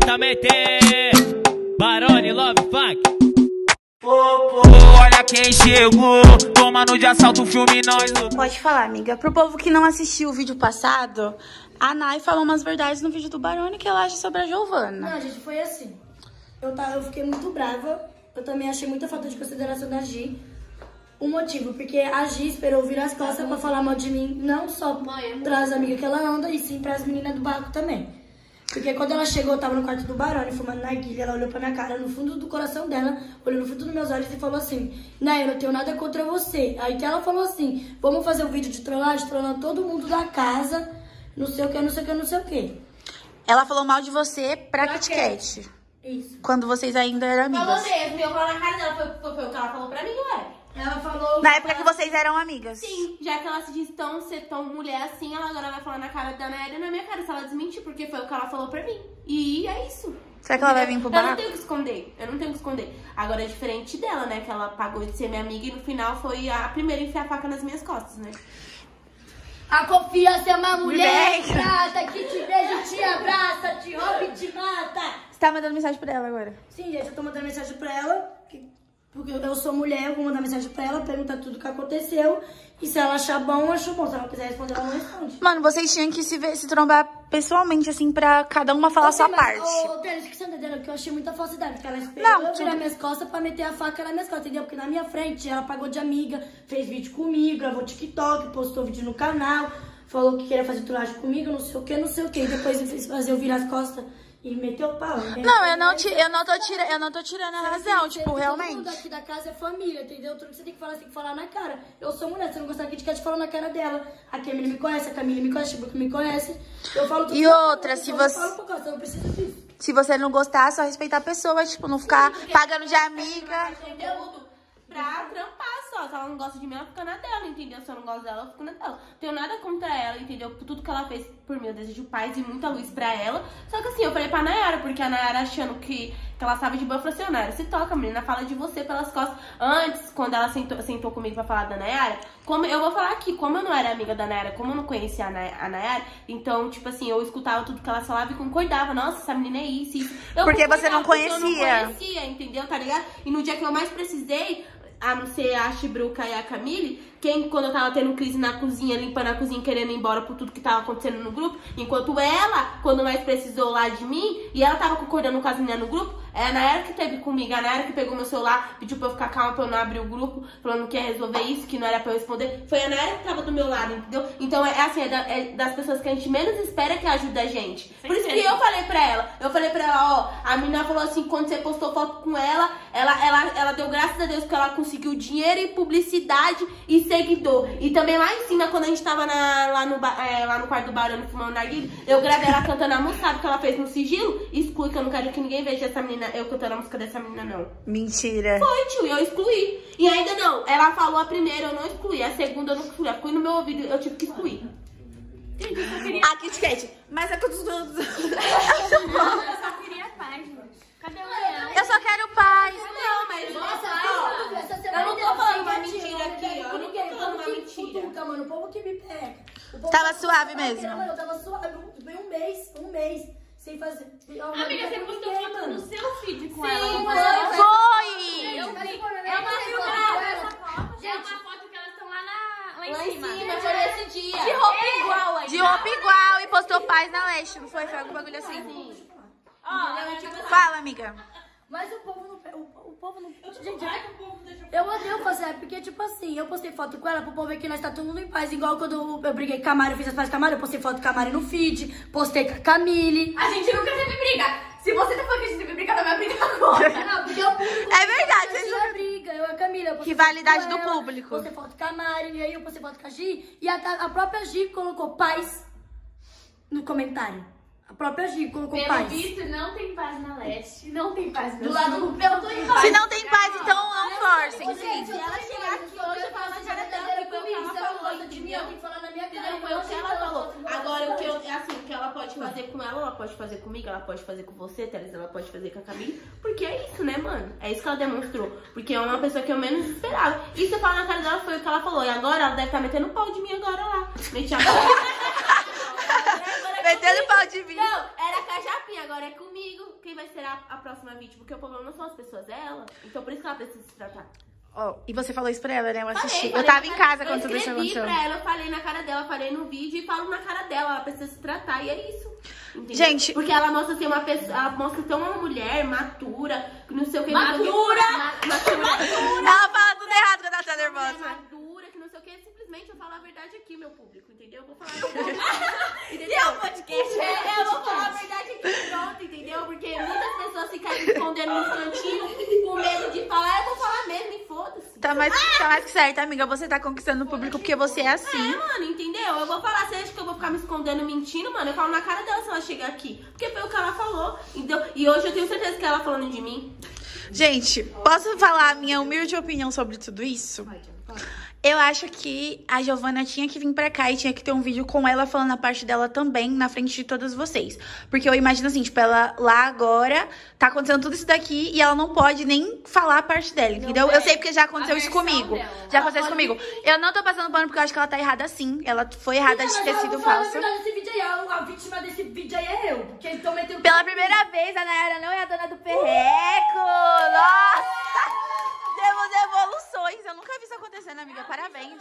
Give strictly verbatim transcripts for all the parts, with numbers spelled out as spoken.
também tem Barone Love Funk. Olha quem chegou, tomando de assalto o filme nós. Pode falar, amiga. Pro povo que não assistiu o vídeo passado, a Nay falou umas verdades no vídeo do Barone que ela acha sobre a Giovana. Não, gente, foi assim. Eu, tava, eu fiquei muito brava. Eu também achei muita falta de consideração da Gi. O motivo, porque a Gi esperou virar as costas pra falar mal de mim, não só para as amigas que ela anda, e sim pras meninas do barco também. Porque quando ela chegou, eu tava no quarto do Barone, fumando narguilha, ela olhou pra minha cara, no fundo do coração dela, olhou no fundo dos meus olhos e falou assim: Nay, eu não tenho nada contra você. Aí que ela falou assim: vamos fazer um vídeo de trollagem, trollando todo mundo da casa, não sei o que, não sei o que, não sei o que. Ela falou mal de você pra, pra Kit Kat. Isso. Quando vocês ainda eram amigas. Falou mesmo, eu falo na cara dela, foi, foi, foi o que ela falou pra mim, ué. Ela falou... Na época que vocês eram amigas. Sim, já que ela se diz tão, ser tão mulher assim, ela agora vai falar na cara da Nayara e na minha cara, se ela desmentir, porque foi o que ela falou pra mim. E é isso. Será que ela vai vir pro barco? Eu não tenho que esconder, eu não tenho que esconder. Agora é diferente dela, né, que ela pagou de ser minha amiga e no final foi a primeira a enfiar a faca nas minhas costas, né. A confiança é uma mulher Mulher. grata que te beija, te abraça, te rouba e te mata. Você tá mandando mensagem pra ela agora? Sim, gente, eu tô mandando mensagem pra ela, que, porque eu sou mulher, eu vou mandar mensagem pra ela, perguntar tudo o que aconteceu. E se ela achar bom, achou bom. Se ela não quiser responder, ela não responde. Mano, vocês tinham que se, ver, se trombar pessoalmente, assim, pra cada uma falar a sua parte. Ô, Tênis, o que você tá entendendo? Porque eu achei muita falsidade. Porque ela esperou Não, eu tudo... virar minhas costas pra meter a faca nas minhas costas, entendeu? Porque na minha frente, ela pagou de amiga, fez vídeo comigo, gravou TikTok, postou vídeo no canal, falou que queria fazer trollagem comigo, não sei o que, não sei o que. E depois fez fazer eu virar as costas e meter o pau. Não, eu não, ti, eu, não tô tira, eu não tô tirando a razão, tipo, Todo realmente. mundo aqui da casa é família, entendeu? Tudo que você tem que falar, você tem que falar na cara. Eu sou mulher, se você não gostar que te falar na cara dela. A Camila me conhece, a Camila me conhece, a Chico me conhece. Eu falo tudo. E outra, se você... Eu falo por causa, eu não preciso disso. Se você não gostar, só respeitar a pessoa, tipo, não ficar pagando de amiga. Conteúdo pra trampar só. Se ela não gosta de mim, ela fica na dela, entendeu? Se eu não gosto dela, eu fico na dela. Não tenho nada contra ela, entendeu? Por tudo que ela fez por mim, eu desejo paz e muita luz pra ela. Só que assim, eu falei pra Nayara, porque a Nayara achando que, que ela sabe de boa, eu falei assim: Nayara, se toca, a menina fala de você pelas costas. Antes, quando ela sentou, sentou comigo pra falar da Nayara, como, eu vou falar aqui, como eu não era amiga da Nayara, como eu não conhecia a, Nay, a Nayara, então, tipo assim, eu escutava tudo que ela falava e concordava. Nossa, essa menina é isso, isso. Eu porque você não conhecia. Eu não conhecia, entendeu? Tá ligado? E no dia que eu mais precisei, a não ser a Chibruca e a Camille, quem, quando eu tava tendo crise na cozinha, limpando a cozinha, querendo ir embora por tudo que tava acontecendo no grupo, enquanto ela, quando mais precisou lá de mim, e ela tava concordando com as meninas no grupo, é a Nayara que teve comigo, a Nayara que pegou meu celular, pediu pra eu ficar calma, pra eu não abrir o grupo, falando que ia resolver isso, que não era pra eu responder. Foi a Nayara que tava do meu lado, entendeu? Então é assim, é, da, é das pessoas que a gente menos espera que ajuda a gente. Por isso que eu falei pra ela, eu falei pra ela, ó, a menina falou assim, quando você postou foto com ela, ela, ela, ela deu graças a Deus que ela conseguiu dinheiro e publicidade e seguidor. E também lá em cima, quando a gente tava na, lá, no, é, lá no quarto do Barone fumando narguilha, eu gravei ela cantando a música, sabe, que ela fez no sigilo. Exclui, que eu não quero que ninguém veja essa menina, eu cantando a música dessa menina, não. Mentira. Foi, tio, eu excluí. E ainda não, ela falou a primeira, eu não excluí. A segunda eu não excluí, ela ficou no meu ouvido, eu tive que excluir. A Kit Kat. Mas é que eu tô... Eu só queria paz, gente. Cadê o leão? Eu só quero paz. Não, mas Nossa, ó, essa eu semana não tô inteira falando eu uma fiquei mentira gatinha, aqui, ó. com Eu não ninguém, tô o falando povo uma que mentira. futuca, mano, o povo que me pega. O povo Tava que- suave Ah, mesmo. Mano, eu tava suave, bem um mês, um mês, sem fazer... Amiga, você postou foto no seu feed com ela. Sim, não foi. foi? Foi! Eu Mas, vi. pô, É uma você filmada foto essa dela? foto. É uma foto que elas estão lá, na, lá em Lá em cima. cima, foi esse dia. De roupa igual aí. De roupa igual e postou paz na leste, não foi? Foi algum bagulho assim. Ó, Entendeu? Tipo assim, Fala, amiga. Mas o povo não... O, o povo não... Gente, eu odeio fazer, porque, tipo assim, eu postei foto com ela pro povo ver que nós tá todo mundo em paz. Igual quando eu, eu briguei com a Mari, eu fiz as pazes com a Mari, eu postei foto com a Mari no feed, postei com a Camille. a gente nunca teve briga. Se você não for que a gente teve briga, não vai brigar agora. Não, porque o público... É verdade, vocês não é briga, eu e a Camila. eu postei Rivalidade foto com do ela, público. Postei foto com a Mari, e aí eu postei foto com a Gi, e a, a própria Gi colocou paz no comentário. A própria Gi colocou Pelo paz. visto, não tem paz na leste. Não tem paz Do no lado sul. do... Eu tô em paz. Se não tem paz, então não forcem, Gente, sim. se ela chegar aqui hoje e falar na cara dela que foi o que ela falou de mim, eu tenho que falar na minha cara. entendeu? Foi o que ela falou. Agora, o que eu, assim, o que ela pode fazer com ela, ela pode fazer comigo, ela pode fazer com você, Teresa, ela pode fazer com a Camille. Porque é isso, né, mano? É isso que ela demonstrou. Porque é uma pessoa que eu menos esperava. E você fala na cara dela, foi o que ela falou. E agora ela deve estar metendo pau de mim agora lá. Meti a Metendo pau de mim. Não, era com a Japinha. agora é comigo. Quem vai ser a, a próxima vítima? Porque o problema não são as pessoas, é ela. Então por isso que ela precisa se tratar. Oh, e você falou isso pra ela, né? Eu assisti. Falei, eu tava falei, em casa quando tudo isso aconteceu. Eu aconteceu. escrevi pra ela, eu falei na cara dela, falei no vídeo e falo na cara dela. Ela precisa se tratar e é isso. Entendeu? Gente... Porque ela mostra ser uma pessoa, ela mostra ser uma mulher matura, que não sei o que. Matura! Matura! Ela fala tudo errado quando ela tá nervosa. Madura, que não sei o que. Simplesmente eu falo a verdade aqui, meu público, entendeu? Eu vou falar a verdade. Entendeu? E é um podcast? É, eu vou falar a verdade aqui, pronto, entendeu? Porque muitas pessoas ficam se escondendo nos cantinhos com medo de falar. Eu vou falar mesmo e foda-se. Tá mais, tá mais que certo, amiga. Você tá conquistando o público porque você é assim. É, mano, entendeu? Eu vou falar, você acha que eu vou ficar me escondendo, mentindo, mano? Eu falo na cara dela se ela chegar aqui. Porque foi o que ela falou, entendeu? E hoje eu tenho certeza que ela falando de mim. Gente, posso falar a minha humilde opinião sobre tudo isso? Eu acho que a Giovana tinha que vir pra cá e tinha que ter um vídeo com ela falando a parte dela também, na frente de todas vocês. Porque eu imagino assim, tipo, ela lá agora, tá acontecendo tudo isso daqui e ela não pode nem falar a parte dela, entendeu? Eu sei porque já aconteceu isso comigo. Já aconteceu isso comigo. Eu não tô passando pano porque eu acho que ela tá errada sim. Ela foi errada de ter sido falsa. Desse vídeo aí, a, a vítima desse vídeo aí é eu. Porque então meteu... Pela primeira vez, a Nayara não é a dona do perreco. Nossa! Temos evoluções. Eu nunca vi isso acontecendo, amiga. Parabéns.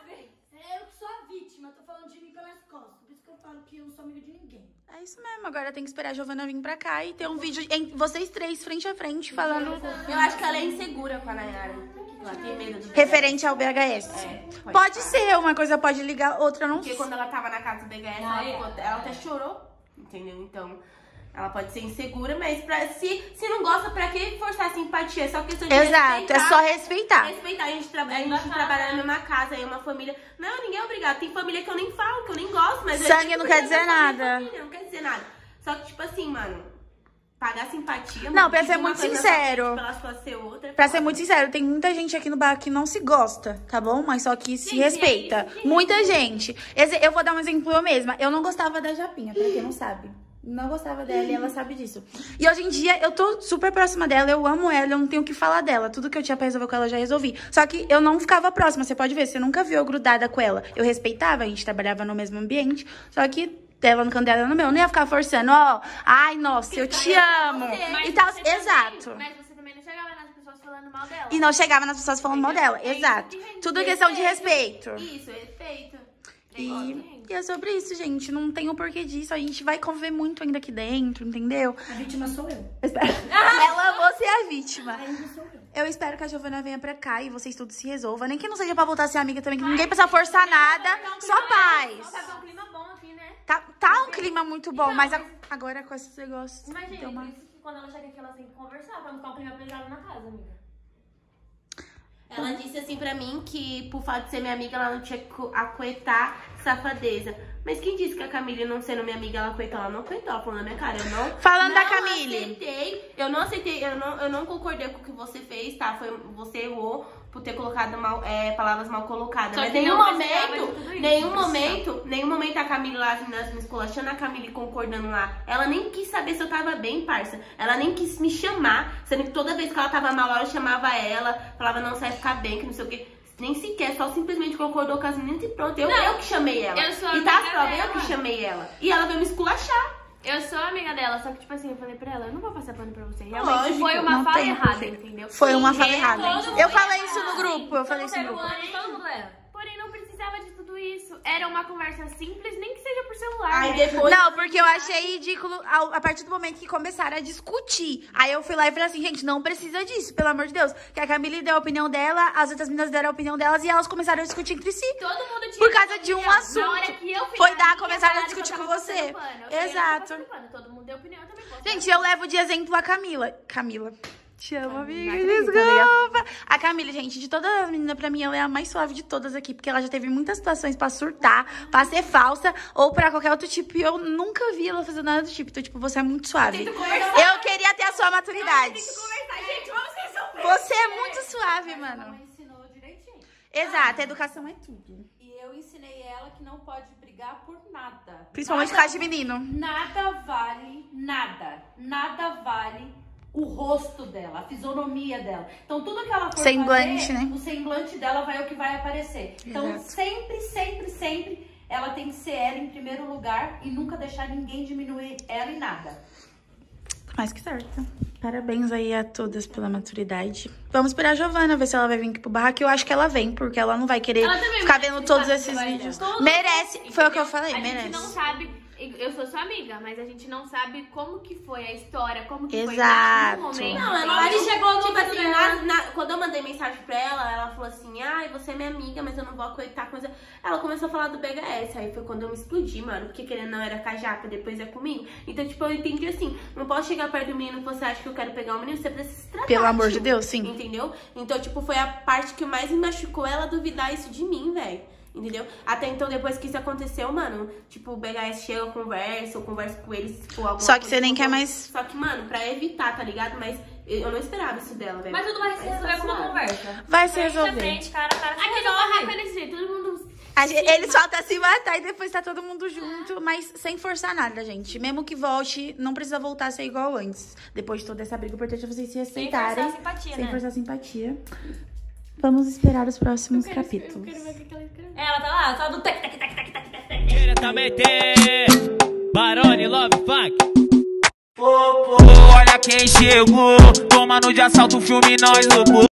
É eu que sou a vítima, tô falando de mim pelas costas. Por isso que eu falo que eu não sou amiga de ninguém. É isso mesmo. Agora tem que esperar a Giovana vir pra cá e ter um vídeo em vocês três, frente a frente, falando... Eu acho que ela é insegura com a Nayara. Ela tem medo do referente ao B H S. É, pode pode ser, uma coisa pode ligar, outra não. Porque quando ela tava na casa do B H S, ela, ficou, ela até chorou, entendeu? Então, ela pode ser insegura, mas pra, se, se não gosta, pra que forçar a simpatia? É só questão de Exato, respeitar. é só respeitar. Respeitar, a gente, tra a gente trabalha na mesma casa, aí uma família... Não, ninguém é obrigado. Tem família que eu nem falo, que eu nem gosto, mas... Sangue não quer dizer nada. Família, não quer dizer nada. Só que, tipo assim, mano... Pagar simpatia... Não, pra ser muito sincero... Ser outra, pra ser muito sincero, tem muita gente aqui no bar que não se gosta, tá bom? Mas só que se respeita. Muita gente. Eu vou dar um exemplo eu mesma. Eu não gostava da Japinha, pra quem não sabe. Não gostava dela e ela sabe disso. E hoje em dia eu tô super próxima dela, eu amo ela, eu não tenho o que falar dela. Tudo que eu tinha pra resolver com ela eu já resolvi. Só que eu não ficava próxima, você pode ver, você nunca viu eu grudada com ela. Eu respeitava, a gente trabalhava no mesmo ambiente, só que ela no canto dela no meu, eu não ia ficar forçando, ó, ai, nossa, eu te amo. E tal, exato. Mas você também não chegava nas pessoas falando mal dela. E não chegava nas pessoas falando mal dela, exato. Tudo questão de respeito. Isso, respeito. E, e é sobre isso, gente. Não tem o porquê disso. A gente vai conviver muito ainda aqui dentro, entendeu? A vítima sou eu. Ela, você é a vítima. Ainda sou eu. Eu espero que a Giovana venha pra cá e vocês tudo se resolvam. Nem que não seja pra voltar a ser amiga também, que ninguém precisa forçar nada. Só paz. Tá um clima bom aqui, né? Tá, tá um clima muito bom, mas a, agora com esses negócios... Imagina, uma... por isso que quando ela chega aqui, ela tem que conversar pra não ficar um clima pesado na casa, amiga. Ela disse assim pra mim que, por fato de ser minha amiga, ela não tinha que acoetar safadeza. Mas quem disse que a Camille, não sendo minha amiga, ela acoetou? Ela não acoetou, ela falou na minha cara. Eu não, Falando não da Camille. aceitei, eu não aceitei, eu não, eu não concordei com o que você fez, tá? Foi, você errou por ter colocado mal, é, palavras mal colocadas. Só Mas que nenhum não precisava de momento, tudo isso, nenhum não momento, nenhum momento a Camille lá, as meninas me esculachando, a Camille concordando lá. Ela nem quis saber se eu tava bem, parça. Ela nem quis me chamar, sendo que toda vez que ela tava mal, eu chamava ela, falava, não, você vai ficar bem, que não sei o quê. Nem sequer, só simplesmente concordou com as meninas e pronto. Eu, Não, eu que chamei ela. eu sou e tá as amiga provas, eu dela. que chamei ela. E ela veio me esculachar. Eu sou amiga dela, só que, tipo assim, eu falei pra ela, eu não vou passar pano pra você. Realmente Lógico, foi uma não fala tem errada, porquê. entendeu? Foi uma Sim, fala é, errada. todo mundo Eu falei erra. isso no grupo, eu falei isso no grupo. Porém, todo mundo erra. Porém, não precisava de tudo isso. Era uma conversa simples, nem que seja por celular. Aí né? depois... Não, porque eu achei ridículo a, a partir do momento que começaram a discutir. Aí eu fui lá e falei assim, gente, não precisa disso, pelo amor de Deus. Que a Camille deu a opinião dela, as outras meninas deram a opinião delas e elas começaram a discutir entre si. Todo mundo tinha Por causa sua de um opinião. assunto. Na hora que eu fiz Foi a dar, minha, começaram a falaram discutir que eu com tava você. passando pano. Eu falei, eu não tô Exato. passando pano. Todo mundo deu opinião, eu também posso. Gente, eu levo de exemplo a Camila. Camila. Te amo, amiga. acredito, Desculpa. A Camila, gente, de todas as meninas, pra mim, ela é a mais suave de todas aqui. Porque ela já teve muitas situações pra surtar, pra ser falsa ou pra qualquer outro tipo. E eu nunca vi ela fazer nada do tipo. Então, tipo, você é muito suave. Eu queria ter a sua maturidade. Gente, vamos resolver. Você é muito suave, mano. Ela ensinou direitinho. Exato, a educação é tudo. E eu ensinei ela que não pode brigar por nada. Principalmente por nada, causa de menino. Nada vale nada. Nada vale o rosto dela, a fisionomia dela. Então, tudo que ela for Semblante, fazer, né? o semblante dela vai o que vai aparecer. Então, Exato. sempre, sempre, sempre, ela tem que ser ela em primeiro lugar e nunca deixar ninguém diminuir ela em nada. Mais que certo. Parabéns aí a todas pela maturidade. Vamos esperar a Giovana, ver se ela vai vir aqui pro barraco. Eu acho que ela vem, porque ela não vai querer ficar vendo todos esses vídeos. Merece. Foi o que eu falei, merece. A gente não sabe... Eu sou sua amiga, mas a gente não sabe como que foi a história, como que Exato. foi o momento. Não, ela Aí chegou, tipo assim, né? na, na, quando eu mandei mensagem pra ela, ela falou assim, ai, você é minha amiga, mas eu não vou aceitar coisa. Ela começou a falar do B H S, aí foi quando eu me explodi, mano, porque querendo não era com a Japa, depois é comigo. Então, tipo, eu entendi assim, não posso chegar perto do menino, você acha que eu quero pegar um menino, você precisa se tratar. Pelo amor tio. de Deus, sim. Entendeu? Então, tipo, foi a parte que mais me machucou ela duvidar isso de mim, velho. Entendeu? Até então, depois que isso aconteceu, mano, tipo, o B H S chega, conversa, eu converso com eles, tipo, alguma Só que coisa, você nem tipo, quer mais... Só que, mano, pra evitar, tá ligado? Mas eu não esperava isso dela, velho. Mas tudo vai se resolver com uma conversa. Vai se Frente a resolver. frente, cara a cara, se Aqui no resolve. barraco é desse jeito, todo mundo... A gente, eles faltam se matar e depois tá todo mundo junto, mas sem forçar nada, gente. Mesmo que volte, não precisa voltar a ser igual antes. Depois de toda essa briga, o importante é vocês se respeitarem. Sem forçar a simpatia, Sem né? forçar a simpatia. Vamos esperar os próximos Eu quero- capítulos. Eu quero ver o que que ela escreveu. Ela tá lá, tá do tec, tec, tec, tec, tec, tec, tec. Diretamente, Barone Love Funk. Olha quem chegou, tomando de assalto o filme, nós louco.